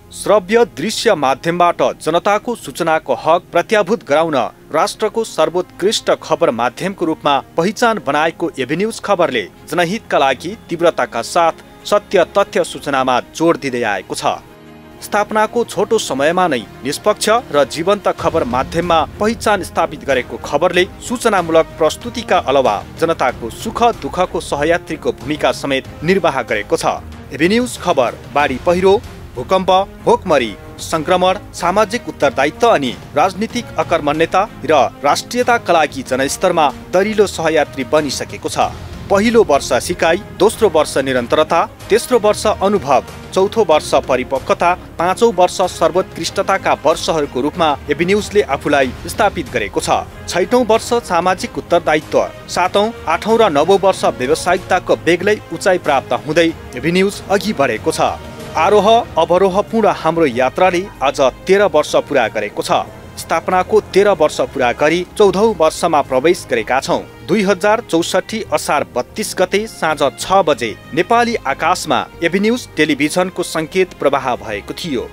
श्रव्य दृश्य माध्यमबाट जनताको सूचनाको हक प्रत्याभूत गराउन राष्ट्रको सर्वोत्कृष्ट खबर माध्यमको रूपमा पहिचान बनाएको एभिन्यूज खबरले जनहितका लागि तीव्रताका साथ सत्य तथ्य सूचनामा जोड दिँदै आएको छ। स्थापनाको छोटो समयमा नै निष्पक्ष र जीवन्त खबर माध्यममा पहिचान स्थापित गरेको खबरले सूचनामूलक प्रस्तुतिका अलावा जनताको सुख दुःखको सहयात्रीको भूमिका समेत निर्वाह गरेको छ। एभिन्यूज खबर बाढी पहिरो, भूकम्प, भोकमरी, संक्रमण, सामाजिक उत्तरदायित्व अनि राजनीतिक अकर्मण्यता र राष्ट्रियताका लागि जनस्तरमा दरिलो सहयात्री बनिसकेको छ। पहिलो वर्ष सिकाइ, दोस्रो वर्ष निरन्तरता, तेस्रो वर्ष अनुभव, चौथो वर्ष परिपक्वता, पाँचौं वर्ष सर्वोत्कृष्टताका वर्षहरूको रूपमा एभिन्यूजले आफूलाई स्थापित गरेको छ। छैटौं वर्ष सामाजिक उत्तरदायित्व, सातौं, आठौं र नवौं वर्ष व्यावसायिकताको बेग्लै उचाइ प्राप्त हुँदै एभिन्यूज अघि बढेको छ। आरोह अवरोहपूर्ण हाम्रो यात्राले आज 13 वर्ष पुरा गरेको छ। स्थापनाको 13 वर्ष पुरा गरी 14औं वर्षमा प्रवेश गरेका छौं। 2064 असार 32 गते साँझ 6 बजे नेपाली आकाशमा एभिन्यूज टेलिभिजनको संकेत प्रवाह भएको थियो।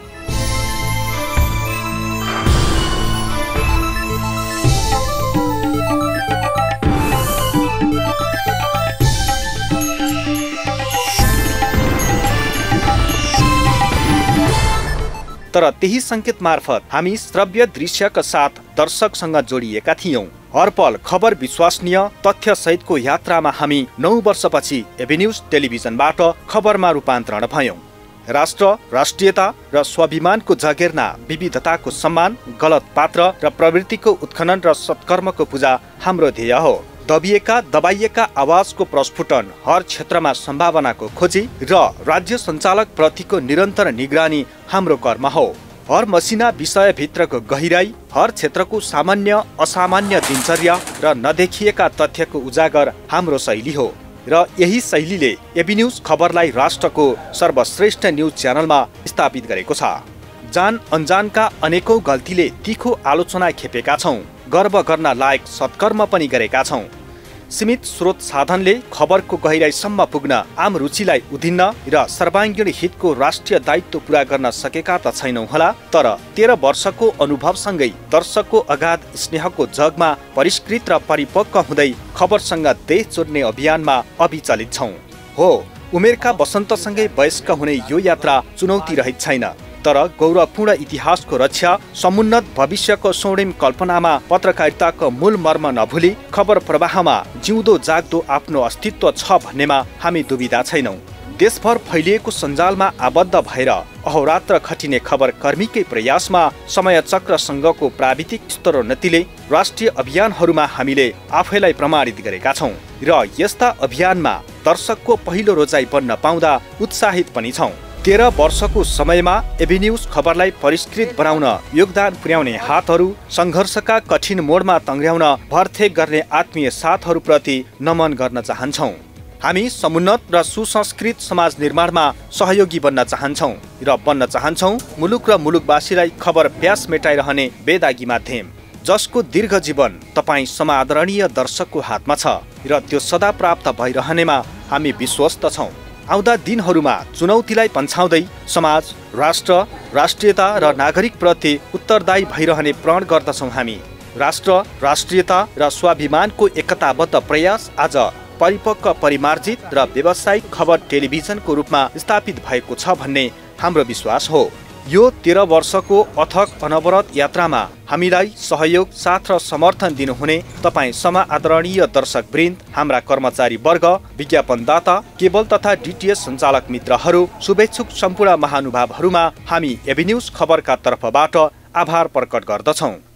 तर त्यही संकेत मार्फत हामी श्रव्य दृश्यका साथ दर्शकसँग जोडिएका थियौं। हर पल खबर विश्वसनीय तथ्य सहितको यात्रामा हामी 9 वर्षपछि एभिन्यूज टेलिभिजनबाट खबरमा रूपान्तरण भयौं। राष्ट्र, राष्ट्रियता र स्वाभिमानको जगेर्ना, विविधताको सम्मान, गलत पात्र र प्रवृत्तिको उत्खनन र सत्कर्मको पूजा हाम्रो ध्येय हो। दबिएका दबाइएका आवाजको प्रस्फुटन, हर क्षेत्रमा सम्भावनाको खोजी र राज्य सञ्चालक प्रतिको निरन्तर निगरानी हाम्रो कर्म हो। हर मसिना विषयभित्रको गहिराई, हर क्षेत्रको सामान्य असामान्य दिनचर्या र नदेखिएका तथ्यको उजागर हाम्रो शैली हो र यही शैलीले एभिन्यूज खबरलाई राष्ट्रको सर्वश्रेष्ठ न्यूज च्यानलमा स्थापित गरेको छ। जान अनजानका अनेकौं गल्तीले तीखो आलोचना खेपेका छौं। गर्व गर्न लायक सत्कर्म पनि गरेका छौं। सीमित स्रोत साधनले खबरको गहिराईसम्म पुग्न, आम रुचिलाई उधिन्न र सर्वाङ्गीण हितको राष्ट्रिय दायित्व पूरा गर्न सकेका त छैनौं होला, तर 13 वर्षको अनुभवसँगै दर्शकको अगाध स्नेहको जगमा परिष्कृत र परिपक्व हुँदै खबरसँग देश जोड्ने अभियानमा अभिचलित छौं। हो, उमेरका वसन्तसँगै वयस्क हुने यो यात्रा चुनौती रहित छैन, तर गौरवपूर्ण इतिहासको रक्षा, समुन्नत भविष्यको स्वर्णिम कल्पनामा पत्रकारिताको मूल मर्म नभुली खबर प्रवाहमा जिउँदो जाग्दो आफ्नो अस्तित्व छ भन्नेमा हामी दुविधा छैनौं। देशभर फैलिएको सञ्जालमा आबद्ध भएर अहोरात्र खटिने खबर कर्मीकै प्रयासमा समयचक्रसँगको प्राविधिक स्तरोन्नतिले राष्ट्रिय अभियानहरूमा हामीले आफैलाई प्रमाणित गरेका छौं र यस्ता अभियानमा दर्शकको पहिलो रोजाइ बन्न पाउँदा उत्साहित पनि छौं। 13 वर्षको समयमा एभिन्यूज खबरलाई परिष्कृत बनाउन योगदान पुर्याउने हातहरू, संघर्षका कठिन मोडमा तङ्ग्र्याउन भरथेक गर्ने आत्मीय साथहरूप्रति नमन गर्न चाहन्छौं। हामी समुन्नत र सुसंस्कृत समाज निर्माणमा सहयोगी बन्न चाहन्छौं र बन्न चाहन्छौं मुलुक र मुलुकवासीलाई खबर प्यास मेटाइरहने बेदागी माध्यम, जसको दीर्घ जीवन तपाईँ समादरणीय दर्शकको हातमा छ र त्यो सदा प्राप्त भइरहनेमा हामी विश्वस्त छौं। आउँदा दिनहरूमा चुनौतीलाई पन्छाउँदै समाज, राष्ट्र, राष्ट्रियता र नागरिक प्रति उत्तरदायी भइरहने प्रण गर्दछौं। हामी राष्ट्र, राष्ट्रियता र स्वाभिमानको एकताबद्ध प्रयास आज परिपक्व, परिमार्जित र व्यावसायिक खबर टेलिभिजनको रूपमा स्थापित भएको छ भन्ने हाम्रो विश्वास हो। यो 13 वर्षको अथक अनवरत यात्रामा हामीलाई सहयोग, साथ र समर्थन दिनुहुने तपाईँ समादरणीय दर्शकवृन्द, हाम्रा कर्मचारी वर्ग, विज्ञापनदाता, केबल तथा डिटिएच सञ्चालक मित्रहरू, शुभेच्छुक सम्पूर्ण महानुभावहरूमा हामी एभिन्यूज खबरका तर्फबाट आभार प्रकट गर्दछौं।